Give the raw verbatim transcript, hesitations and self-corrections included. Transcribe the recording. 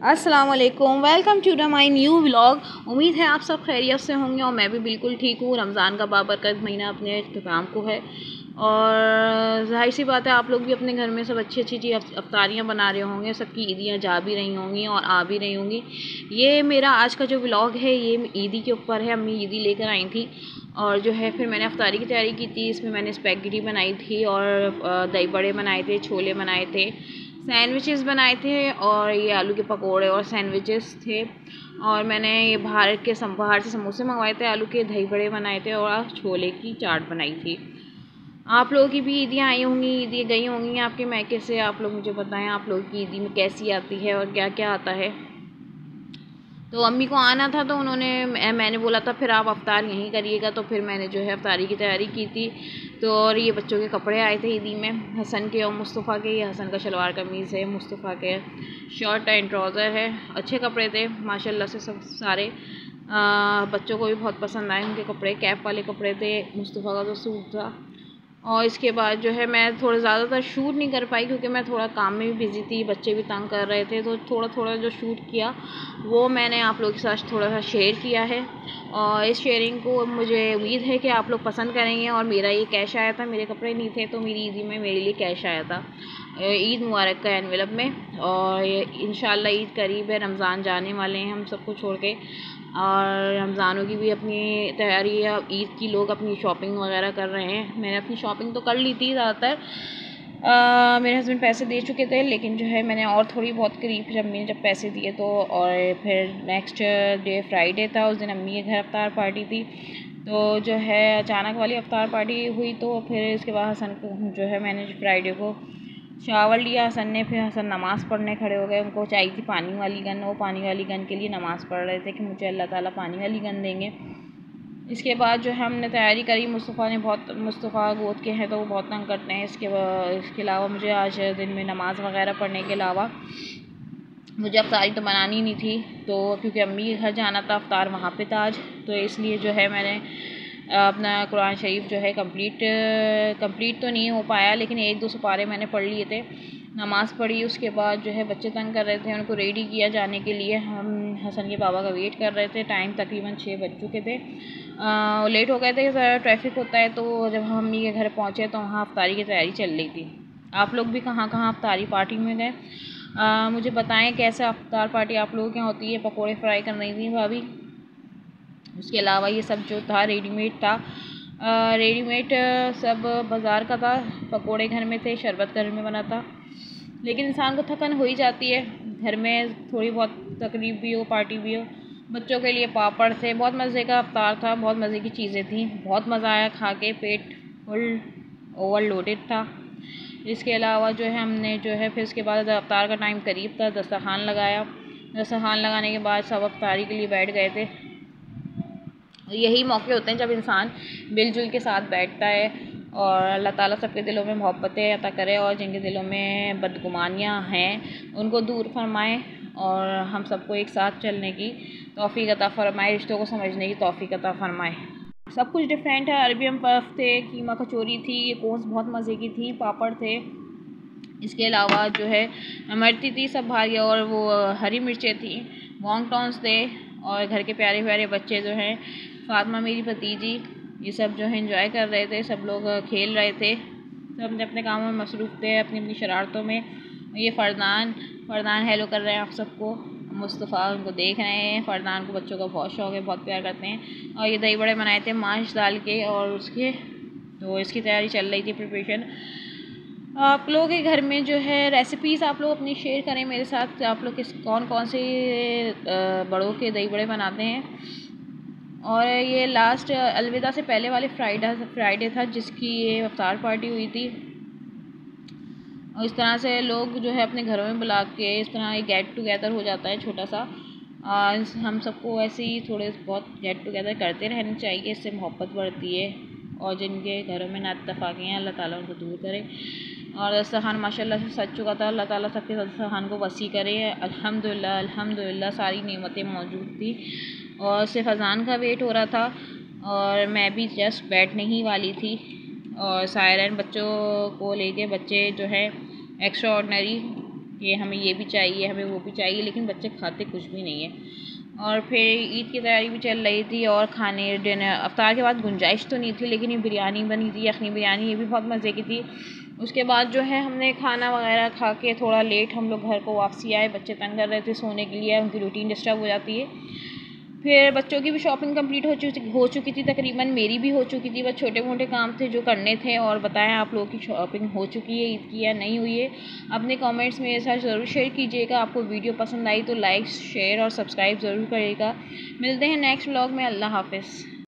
अस्सलाम वालेकुम, welcome to the my new vlog. उम्मीद है आप सब खैरियत से होंगे और मैं भी बिल्कुल ठीक हूँ। रमज़ान का बाबरकत महीना अपने इख्तिताम को है और जाहिर सी बात है आप लोग भी अपने घर में सब अच्छी अच्छी चीज़ अफ्तारियाँ बना रहे होंगे, सबकी ईदियाँ जा भी रही होंगी और आ भी रही होंगी। ये मेरा आज का जो व्लॉग है ये ईदी के ऊपर है। अम्मी ईदी लेकर आई थी और जो है फिर मैंने अफ्तारी की तैयारी की थी। इसमें मैंने स्पैगेटी बनाई थी और दही बड़े बनाए थे, छोले बनाए थे, सैंडविचेस बनाए थे और ये आलू के पकोड़े और सैंडविचेस थे। और मैंने ये बाहर के बाहर से समोसे मंगवाए थे, आलू के दही बड़े बनाए थे और छोले की चाट बनाई थी। आप लोगों की भी ईदियाँ आई होंगी, ईदियाँ गई होंगी आपके मैके से। आप लोग मुझे बताएं आप लोगों की ईदी में कैसी आती है और क्या क्या आता है। तो अम्मी को आना था तो उन्होंने मैंने बोला था फिर आप अफ्तार यहीं करिएगा, तो फिर मैंने जो है अफ्तारी की तैयारी की थी। तो और ये बच्चों के कपड़े आए थे ईदी में, हसन के और मुस्तफ़ा के। ये हसन का शलवार कमीज़ है, मुस्तफ़ा के शर्ट एंड ट्राउज़र है। अच्छे कपड़े थे माशाल्लाह से सब सारे। आ, बच्चों को भी बहुत पसंद आए उनके कपड़े, कैप वाले कपड़े थे। मुस्तफ़ा का जो सूट था। और इसके बाद जो है मैं थोड़ा ज़्यादातर शूट नहीं कर पाई क्योंकि मैं थोड़ा काम में भी बिज़ी थी, बच्चे भी तंग कर रहे थे। तो थोड़ा थोड़ा जो शूट किया वो मैंने आप लोगों के साथ थोड़ा सा शेयर किया है और इस शेयरिंग को मुझे उम्मीद है कि आप लोग पसंद करेंगे। और मेरा ये कैश आया था, मेरे कपड़े नहीं थे तो मेरी ईदी में मेरे लिए कैश आया था ईद मुबारक का एनवेलप में। और इंशाल्लाह ईद करीब है, रमज़ान जाने वाले हैं हम सबको छोड़ के और रमज़ानों की भी अपनी तैयारी है। ईद की लोग अपनी शॉपिंग वगैरह कर रहे हैं। मैंने अपनी शॉपिंग तो कर ली थी ज़्यादातर, मेरे हस्बैंड पैसे दे चुके थे, लेकिन जो है मैंने और थोड़ी बहुत करीब जब मैंने जब पैसे दिए तो। और फिर नेक्स्ट डे फ्राइडे था, उस दिन अम्मी के घर अफ्तार पार्टी थी। तो जो है अचानक वाली अफ्तार पार्टी हुई तो फिर इसके बाद हसन को जो है मैंने फ्राइडे को शावर लिया हसन ने। फिर हसन नमाज़ पढ़ने खड़े हो गए, उनको चाहिए थी पानी वाली गन। वो पानी वाली गन के लिए नमाज़ पढ़ रहे थे कि मुझे अल्लाह ताला पानी वाली गन देंगे। इसके बाद जो है हमने तैयारी करी। मुस्तफ़ा ने बहुत मुस्तफ़ा गोद के हैं तो वो बहुत तंग करते हैं। इसके इसके अलावा मुझे आज दिन में नमाज़ वगैरह पढ़ने के अलावा मुझे अफ्तारी तो बनानी नहीं थी, तो क्योंकि अम्मी के घर जाना था, अफ्तार वहाँ पे था आज, तो इसलिए जो है मैंने अपना कुरान शरीफ जो है कंप्लीट कंप्लीट तो नहीं हो पाया, लेकिन एक दो सुपारे मैंने पढ़ लिए थे, नमाज़ पढ़ी। उसके बाद जो है बच्चे तंग कर रहे थे, उनको रेडी किया जाने के लिए। हम हसन के बाबा का वेट कर रहे थे। टाइम तकरीबन छः बज चुके थे, आ, लेट हो गए थे, ट्रैफिक होता है। तो जब हम अम्मी के घर पहुँचे तो वहाँ अफ्तारी की तैयारी चल रही थी। आप लोग भी कहाँ कहाँ अफ्तारी पार्टी में गए, मुझे बताएं कैसे अफ्तार पार्टी आप लोगों के यहाँ होती है। पकोड़े फ्राई कर रही थी भाभी। उसके अलावा ये सब जो था रेडीमेड था, रेडीमेड सब बाज़ार का था। पकोड़े घर में थे, शरबत घर में बना था। लेकिन इंसान को थकन हो ही जाती है, घर में थोड़ी बहुत तकलीफ भी हो, पार्टी भी हो। बच्चों के लिए पापड़ थे, बहुत मज़े का अफ्तार था, बहुत मज़े की चीज़ें थी, बहुत मज़ा आया खा के, पेट फुल ओवरलोडेड था। इसके अलावा जो है हमने जो है फिर इसके बाद अफ्तार का टाइम करीब था, दस्तरखान लगाया। दस्तरखान लगाने के बाद सब अफ्तारी के लिए बैठ गए थे। यही मौके होते हैं जब इंसान मिलजुल के साथ बैठता है। और अल्लाह ताला सबके दिलों में मोहब्बतें अता करे और जिनके दिलों में बदगुमानियाँ हैं उनको दूर फरमाए और हम सबको एक साथ चलने की तौफीक अता फरमाए, रिश्तों को समझने की तौफीक अता फरमाए। सब कुछ डिफरेंट है। अरबियम पफ थे, कीमा कचौरी थी, ये कोस बहुत मज़े की थी, पापड़ थे। इसके अलावा जो है मरती थी सब भारी, और वो हरी मिर्चें थी, वॉन्गटॉन्स थे। और घर के प्यारे प्यारे बच्चे जो हैं, फातिमा मेरी भतीजी, ये सब जो है एंजॉय कर रहे थे। सब लोग खेल रहे थे, सब अपने अपने कामों में मसरूफ़ थे, अपनी अपनी शरारतों में। ये फ़रदान फ़रदान हेलो कर रहे हैं आप सबको। मुस्तफ़ा उनको देख रहे हैं। फ़रदान को बच्चों का बहुत शौक़ है, बहुत प्यार करते हैं। और ये दही बड़े बनाए थे माश डाल के और उसके, तो इसकी तैयारी चल रही थी, प्रिपरेशन। आप लोगों के घर में जो है रेसिपीज़ आप लोग अपनी शेयर करें मेरे साथ। आप लोग किस कौन कौन से बड़ों के दही बड़े बनाते हैं। और ये लास्ट अलविदा से पहले वाले फ्राइडे फ्राइडे था जिसकी ये अफ्तार पार्टी हुई थी। और इस तरह से लोग जो है अपने घरों में बुला के इस तरह एक गेट टुगेदर हो जाता है छोटा सा। आ, हम सबको ऐसे ही थोड़े बहुत गेट टुगेदर करते रहने चाहिए, इससे मोहब्बत बढ़ती है। और जिनके घरों में नाइत्तफ़ाक़ियाँ हैं अल्लाह ताला उनको दूर करे। और दस्तरखान माशाल्लाह से सज चुका था, अल्लाह ताला सबके दस्तरखान को वसी करे। अल्हम्दुलिल्लाह अल्हम्दुलिल्लाह सारी नेमतें मौजूद थी। और सिर्फ अज़ान का वेट हो रहा था और मैं भी जस्ट बैठने ही वाली थी। और सायरन बच्चों को लेके, बच्चे जो है एक्स्ट्रा ऑर्डनरी कि हमें ये भी चाहिए, हमें वो भी चाहिए, लेकिन बच्चे खाते कुछ भी नहीं है। और फिर ईद की तैयारी भी चल रही थी और खाने डिनर अफ्तार के बाद गुंजाइश तो नहीं थी, लेकिन ये बिरयानी बनी थी, यखनी बिरयानी, ये भी बहुत मज़े की थी। उसके बाद जो है हमने खाना वगैरह खा के थोड़ा लेट हम लोग घर को वापसी आए। बच्चे तंग कर रहे थे सोने के लिए, उनकी रूटीन डिस्टर्ब हो जाती है। फिर बच्चों की भी शॉपिंग कंप्लीट हो चुकी हो चुकी थी, तकरीबन मेरी भी हो चुकी थी। बस छोटे मोटे काम थे जो करने थे। और बताएं आप लोगों की शॉपिंग हो चुकी है ईद की या नहीं हुई है, अपने कमेंट्स मेरे साथ ज़रूर शेयर कीजिएगा। आपको वीडियो पसंद आई तो लाइक शेयर और सब्सक्राइब ज़रूर करिएगा। मिलते हैं नेक्स्ट व्लॉग में। अल्लाह हाफ़िज़।